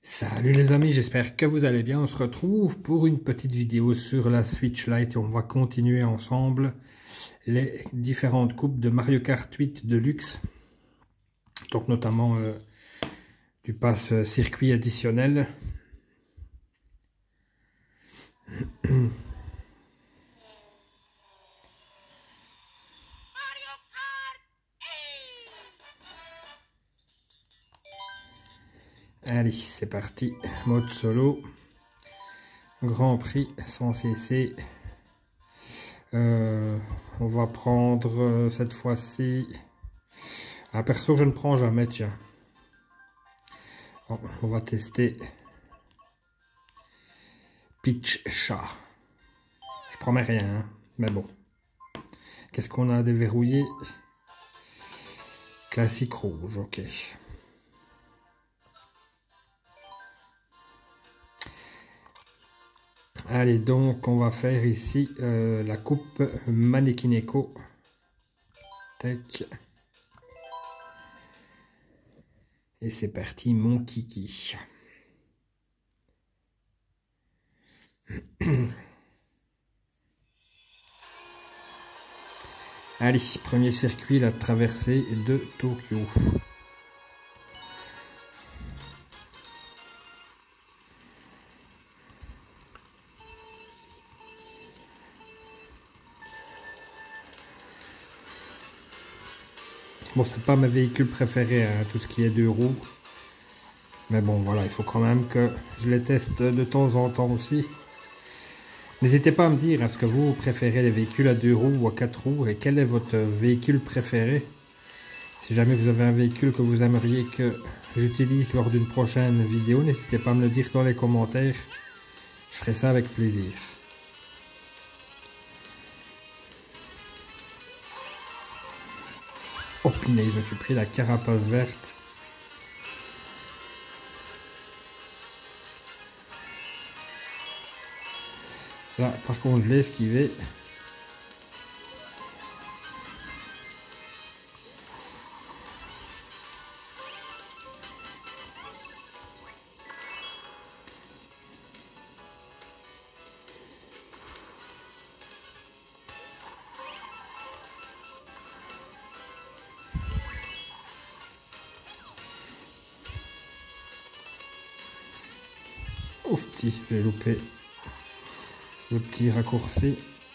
Salut les amis, j'espère que vous allez bien. On se retrouve pour une petite vidéo sur la Switch Lite et on va continuer ensemble les différentes coupes de Mario Kart 8 Deluxe. Donc notamment du pass circuit additionnel. Allez, c'est parti. Mode solo. Grand Prix sans cesser. On va prendre cette fois-ci un perso que je ne prends jamais, tiens. Bon, on va tester Peach Chat. Je promets rien, hein, mais bon. Qu'est-ce qu'on a déverrouillé? Classique rouge, ok. Allez, donc on va faire ici la coupe Manekineko. Tac. Et c'est parti, mon kiki. Allez, premier circuit, la traversée de Tokyo. Bon, c'est pas mes véhicules préférés, hein, tout ce qui est 2 roues. Mais bon, voilà, il faut quand même que je les teste de temps en temps aussi. N'hésitez pas à me dire, est-ce que vous préférez les véhicules à 2 roues ou à 4 roues et quel est votre véhicule préféré? Si jamais vous avez un véhicule que vous aimeriez que j'utilise lors d'une prochaine vidéo, n'hésitez pas à me le dire dans les commentaires. Je ferai ça avec plaisir. Oh punaise, je me suis pris la carapace verte. Là, par contre, je l'ai esquivé. Ouf, petit, j'ai loupé le petit raccourci.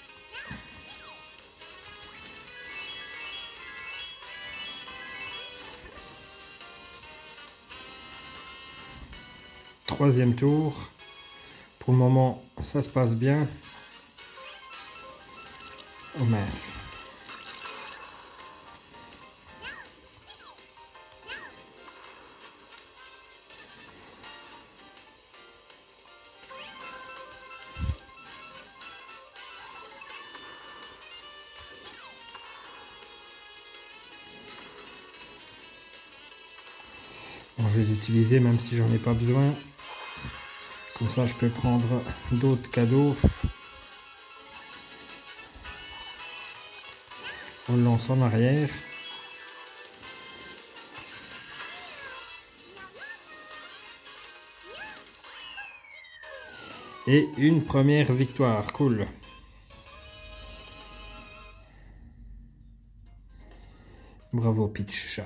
Troisième tour. Pour le moment, ça se passe bien. Oh mince. Bon, je vais l'utiliser même si j'en ai pas besoin. Comme ça, je peux prendre d'autres cadeaux. On le lance en arrière. Et une première victoire, cool. Bravo Peach Chat.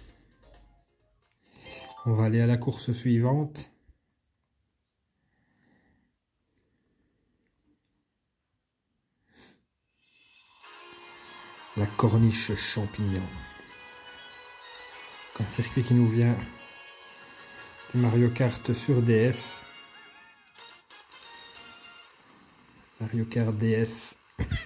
On va aller à la course suivante. La corniche champignon. Un circuit qui nous vient de Mario Kart sur DS. Mario Kart DS.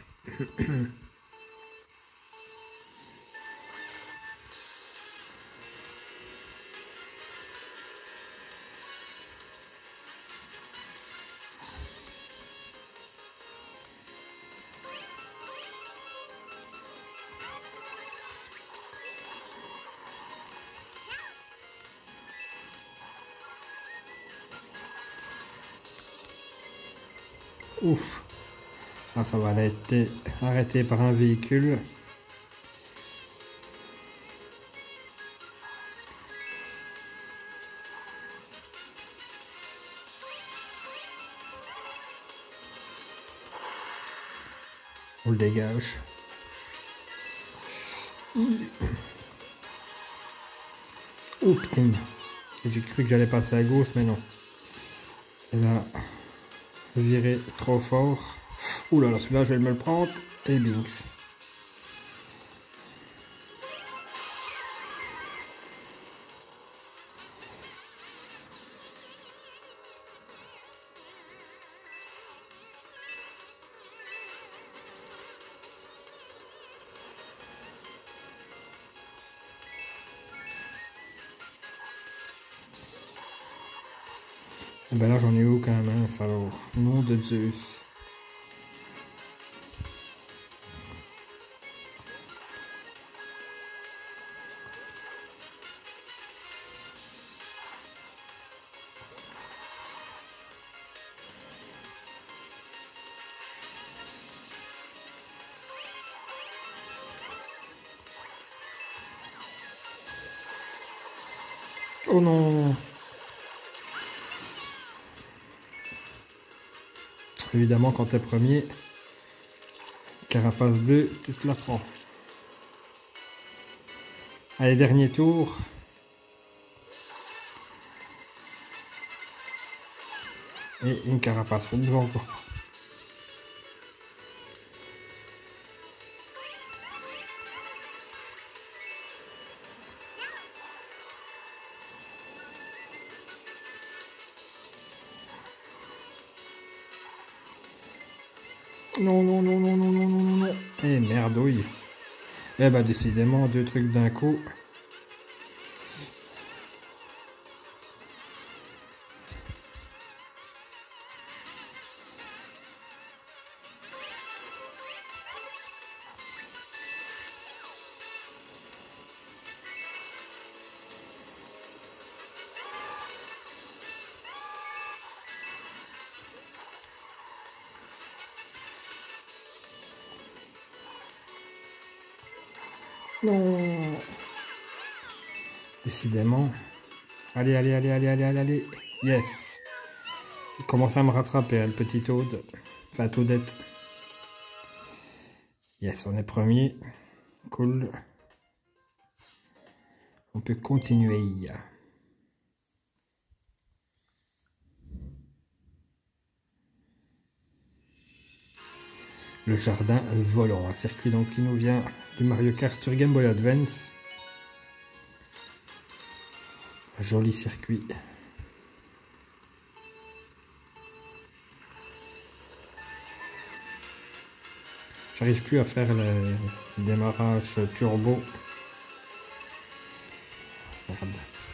Ouf. Ah, ça va être arrêté par un véhicule. On le dégage. Oh putain. J'ai cru que j'allais passer à gauche, mais non. Et là, viré trop fort. Ouh là là, celui-là, je vais me le prendre. Et binks. Et ben là, j'en ai aucun mince alors. Nom de Zeus. Oh non! Évidemment, quand t'es premier, Carapace 2, tu te la prends. Allez, dernier tour. Et une Carapace rouge encore. Non, non, non, non, non, non, non, non, non. Eh merdouille. Eh bah décidément, deux trucs d'un coup. Non. Décidément. Allez, allez, allez, allez, allez, allez, allez. Yes. Il commence à me rattraper, hein, le petit Toad. Enfin, Toadette. Yes, on est premier. Cool. On peut continuer. Le jardin volant, un circuit donc qui nous vient du Mario Kart sur Game Boy Advance. Joli circuit. J'arrive plus à faire le démarrage turbo. Merde.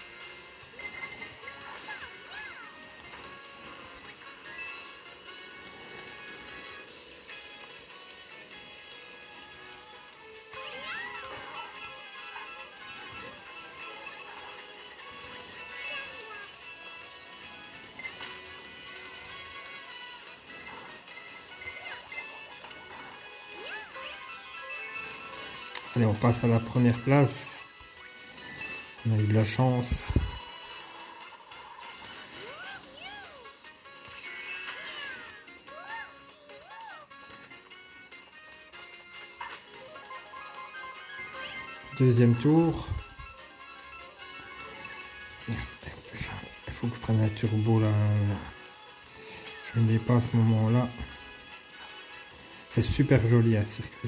Allez, on passe à la première place. On a eu de la chance. Deuxième tour. Merde, il faut que je prenne un turbo là. Je ne l'ai pas à ce moment-là. C'est super joli un circuit.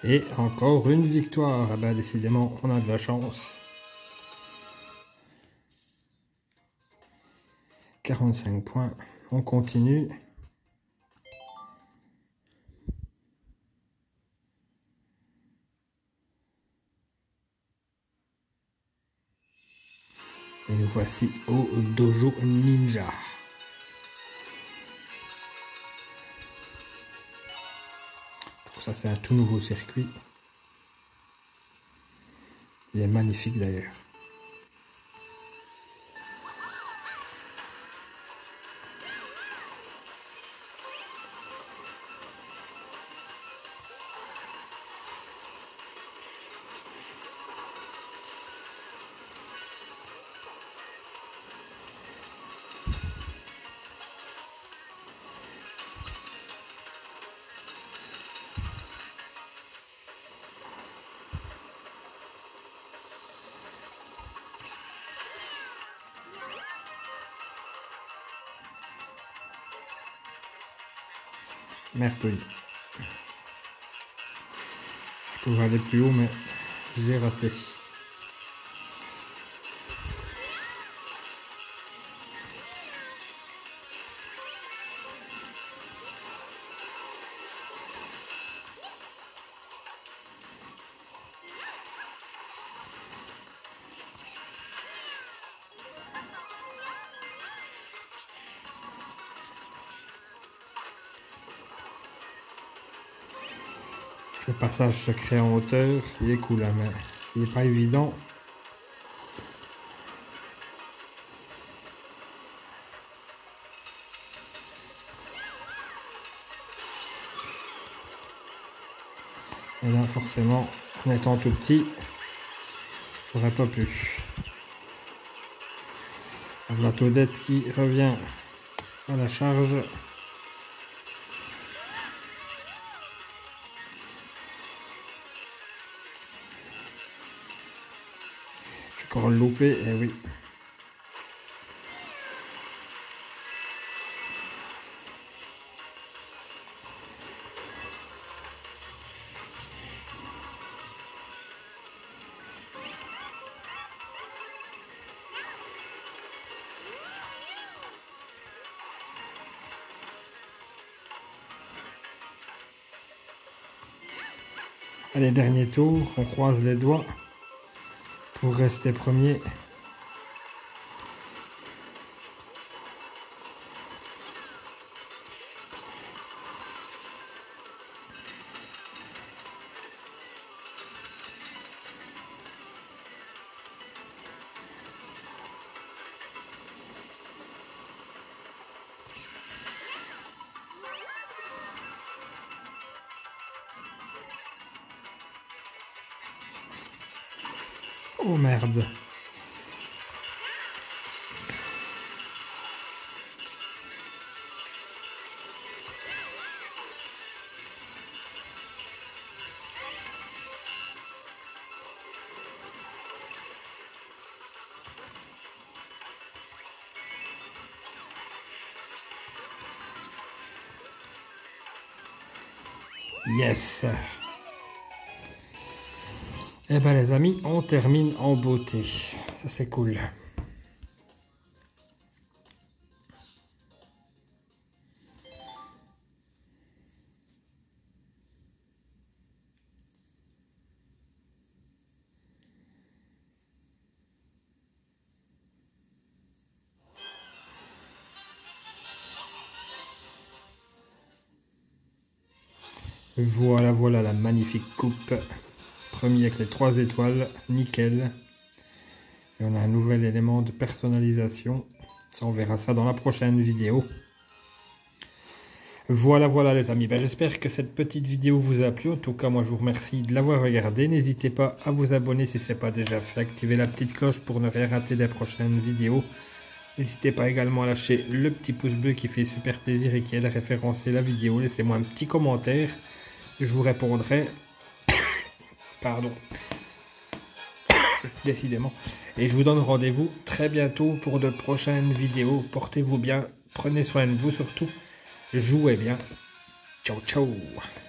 Et encore une victoire. Ah ben, décidément, on a de la chance. 45 points. On continue. Et nous voici au Dojo Ninja. Donc ça, c'est un tout nouveau circuit. Il est magnifique d'ailleurs. Merde, oui. Je pouvais aller plus haut, mais j'ai raté. Le passage secret en hauteur, il est cool, hein, mais il n'est pas évident. Et là, forcément, en étant tout petit, j'aurais pas pu. La Toadette qui revient à la charge. Je vais encore le louper, et oui. Allez, dernier tour, on croise les doigts pour rester premier. Oh merde. Yes. Eh ben les amis, on termine en beauté. Ça c'est cool. Voilà, voilà la magnifique coupe. Premier avec les 3 étoiles, nickel. Et on a un nouvel élément de personnalisation. Ça, on verra ça dans la prochaine vidéo. Voilà, voilà les amis. Ben, j'espère que cette petite vidéo vous a plu. En tout cas, moi, je vous remercie de l'avoir regardé. N'hésitez pas à vous abonner si ce n'est pas déjà fait. Activez la petite cloche pour ne rien rater des prochaines vidéos. N'hésitez pas également à lâcher le petit pouce bleu qui fait super plaisir et qui aide à référencer la vidéo. Laissez-moi un petit commentaire. Je vous répondrai. Pardon. Décidément. Et je vous donne rendez-vous très bientôt pour de prochaines vidéos. Portez-vous bien. Prenez soin de vous surtout. Jouez bien. Ciao, ciao.